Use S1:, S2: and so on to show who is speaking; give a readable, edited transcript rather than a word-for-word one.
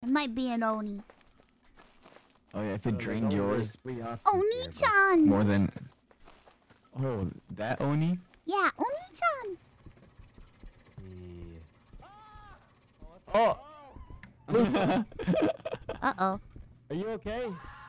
S1: It might be an oni.
S2: Oh yeah, if it drained yours
S1: Oni-chan!
S2: more than... Oh, that Oni?
S1: Yeah, Oni-chan!
S2: Oh!
S1: Uh-oh.
S3: Are you okay?